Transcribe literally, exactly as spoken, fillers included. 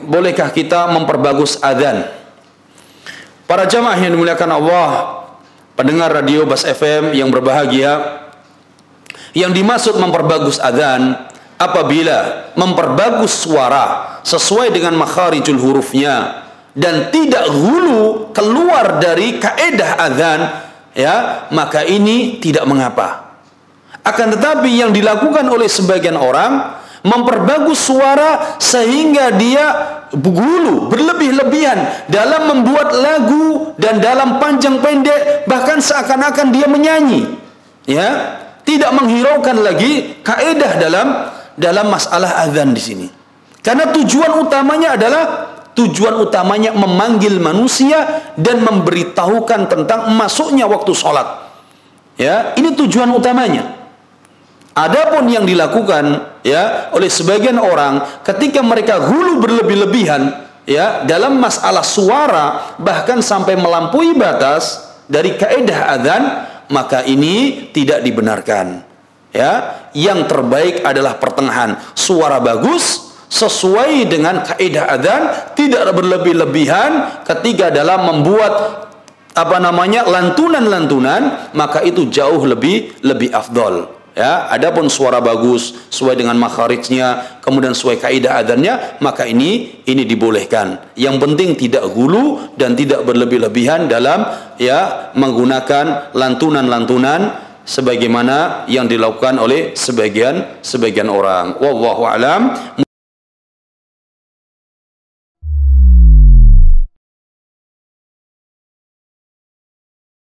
bolehkah kita memperbagus adzan? Para jamaah yang dimuliakan Allah, pendengar radio Bas F M yang berbahagia, yang dimaksud memperbagus adzan apabila memperbagus suara sesuai dengan makharijul hurufnya dan tidak hulu keluar dari kaedah adzan, ya, maka ini tidak mengapa. Akan tetapi yang dilakukan oleh sebagian orang memperbagus suara sehingga dia hulu berlebih-lebihan dalam membuat lagu dan dalam panjang pendek, bahkan seakan-akan dia menyanyi, ya, tidak menghiraukan lagi kaedah dalam dalam masalah azan di sini. Karena tujuan utamanya adalah tujuan utamanya memanggil manusia dan memberitahukan tentang masuknya waktu sholat. Ya, ini tujuan utamanya. Adapun yang dilakukan, ya, oleh sebagian orang ketika mereka hulu berlebih-lebihan, ya, dalam masalah suara bahkan sampai melampaui batas dari kaedah azan, maka ini tidak dibenarkan. Ya, yang terbaik adalah pertengahan, suara bagus sesuai dengan kaedah azan, tidak berlebih-lebihan ketika dalam membuat apa namanya lantunan-lantunan, maka itu jauh lebih lebih afdol. Ya, adapun suara bagus sesuai dengan makharijnya, kemudian sesuai kaidah adzannya, maka ini ini dibolehkan. Yang penting tidak hulu dan tidak berlebih-lebihan dalam, ya, menggunakan lantunan-lantunan sebagaimana yang dilakukan oleh sebagian sebagian orang. Wallahu alam.